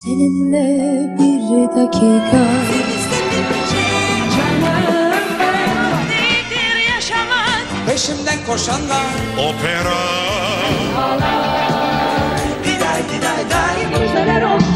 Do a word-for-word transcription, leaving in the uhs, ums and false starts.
Seninle bir dakika. Nedir yaşamak? Peşimden koşanlar. Opera. Diday diday day. Müjdeler olsun.